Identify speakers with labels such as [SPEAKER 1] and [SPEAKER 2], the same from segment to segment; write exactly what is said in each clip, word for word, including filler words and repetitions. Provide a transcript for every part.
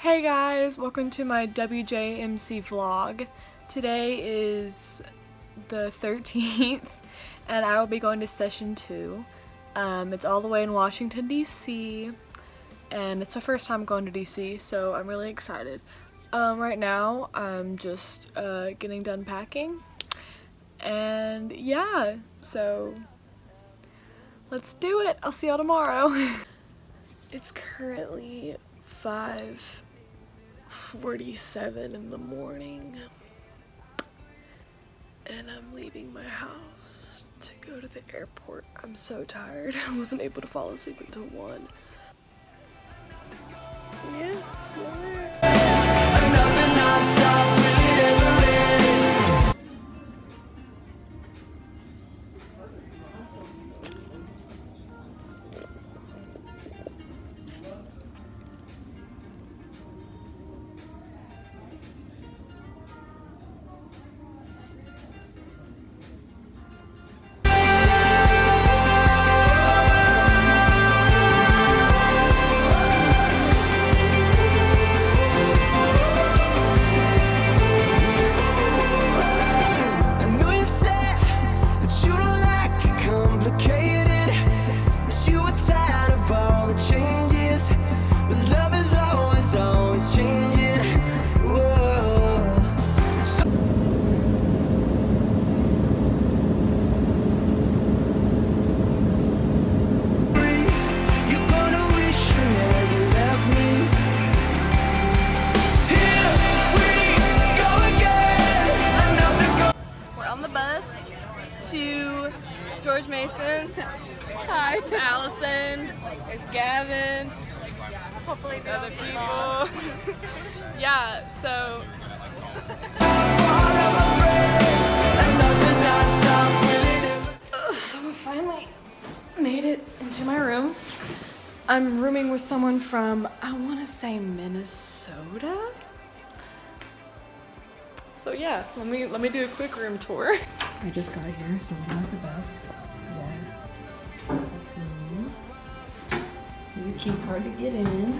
[SPEAKER 1] Hey guys, welcome to my W J M C vlog. Today is the thirteenth and I will be going to session two. Um, it's all the way in Washington D C and it's my first time going to D C, so I'm really excited. Um, right now I'm just uh, getting done packing and yeah, so let's do it. I'll see y'all tomorrow. It's currently five forty-seven in the morning and I'm leaving my house to go to the airport. I'm so tired. I wasn't able to fall asleep until one. Yeah, to George Mason. Hi. Allison. There's Gavin. Hopefully there's other people. Yeah, so. So I finally made it into my room. I'm rooming with someone from, I want to say Minnesota. So yeah, let me let me do a quick room tour. I just got here, so it's not the best. Yeah. That's me. There's a key card to get in.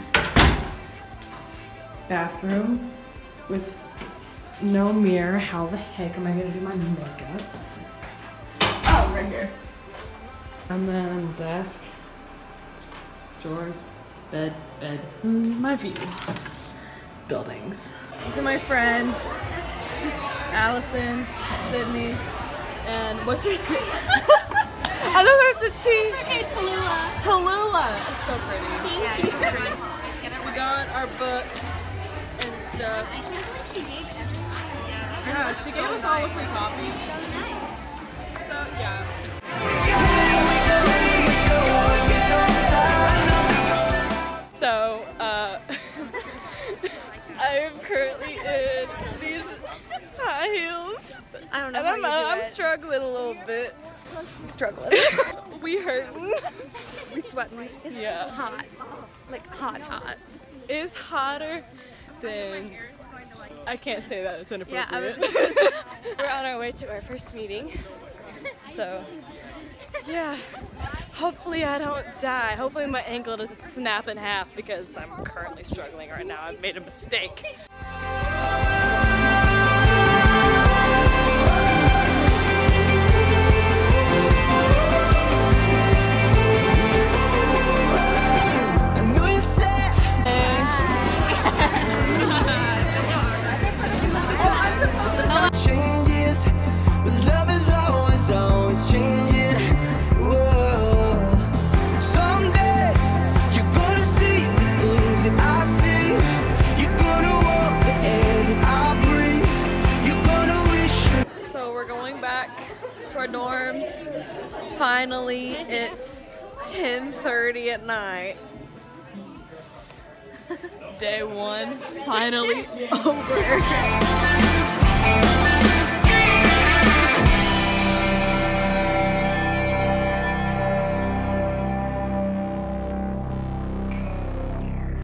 [SPEAKER 1] Bathroom with no mirror. How the heck am I gonna do my makeup? Oh, right here. And then desk, drawers, bed, bed. Mm, my view. Buildings. These are my friends. Allison, Sydney, and what's your name? I don't know if the T.
[SPEAKER 2] It's okay, Tallulah.
[SPEAKER 1] Tallulah. It's so pretty.
[SPEAKER 2] Thank
[SPEAKER 1] yeah,
[SPEAKER 2] you.
[SPEAKER 1] So pretty. We got our books and stuff.
[SPEAKER 2] I can't believe she gave everyone.
[SPEAKER 1] Yeah, she gave us all a free copy.
[SPEAKER 2] So nice.
[SPEAKER 1] So, yeah. So, uh, I am currly in these high heels.
[SPEAKER 2] I don't know.
[SPEAKER 1] And I'm, uh, I'm struggling a little bit. I'm struggling. We hurting.
[SPEAKER 2] We sweating. It's
[SPEAKER 1] yeah.
[SPEAKER 2] hot. Like hot, hot.
[SPEAKER 1] It's hotter than. I can't say that. It's inappropriate.
[SPEAKER 2] Yeah, I was
[SPEAKER 1] We're on our way to our first meeting. So, yeah. Hopefully I don't die. Hopefully my ankle doesn't snap in half because I'm currently struggling right now. I've made a mistake.
[SPEAKER 3] Changes, but love is always, always changing. Whoa. Someday you're gonna see the things that I see. You're gonna walk the air that I breathe. You're gonna wish.
[SPEAKER 1] So we're going back to our dorms. Finally, it's ten thirty at night. Day one is finally over.